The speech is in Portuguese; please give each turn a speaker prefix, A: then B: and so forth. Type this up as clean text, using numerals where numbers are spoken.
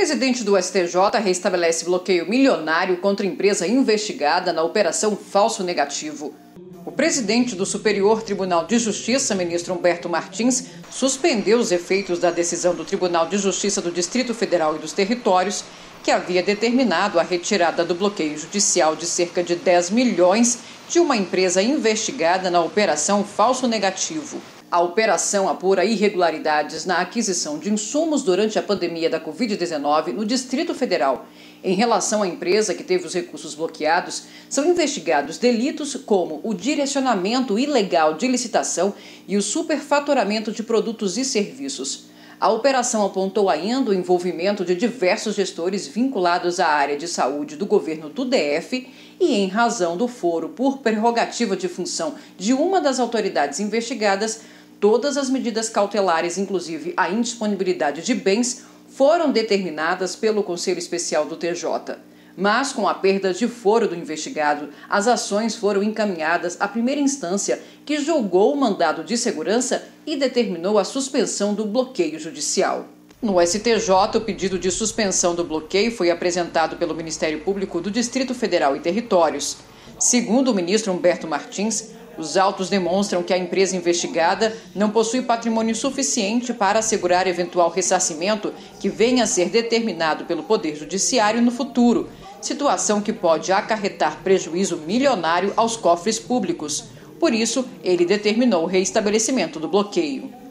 A: Presidente do STJ restabelece bloqueio milionário contra empresa investigada na Operação Falso Negativo. O presidente do Superior Tribunal de Justiça, ministro Humberto Martins, suspendeu os efeitos da decisão do Tribunal de Justiça do Distrito Federal e dos Territórios, que havia determinado a retirada do bloqueio judicial de cerca de 10 milhões de uma empresa investigada na Operação Falso Negativo. A operação apura irregularidades na aquisição de insumos durante a pandemia da Covid-19 no Distrito Federal. Em relação à empresa que teve os recursos bloqueados, são investigados delitos como o direcionamento ilegal de licitação e o superfaturamento de produtos e serviços. A operação apontou ainda o envolvimento de diversos gestores vinculados à área de saúde do governo do DF e, em razão do foro por prerrogativa de função de uma das autoridades investigadas, todas as medidas cautelares, inclusive a indisponibilidade de bens, foram determinadas pelo Conselho Especial do TJ. Mas, com a perda de foro do investigado, as ações foram encaminhadas à primeira instância, que julgou o mandado de segurança e determinou a suspensão do bloqueio judicial. No STJ, o pedido de suspensão do bloqueio foi apresentado pelo Ministério Público do Distrito Federal e Territórios. Segundo o ministro Humberto Martins, os autos demonstram que a empresa investigada não possui patrimônio suficiente para assegurar eventual ressarcimento que venha a ser determinado pelo Poder Judiciário no futuro, situação que pode acarretar prejuízo milionário aos cofres públicos. Por isso, ele determinou o reestabelecimento do bloqueio.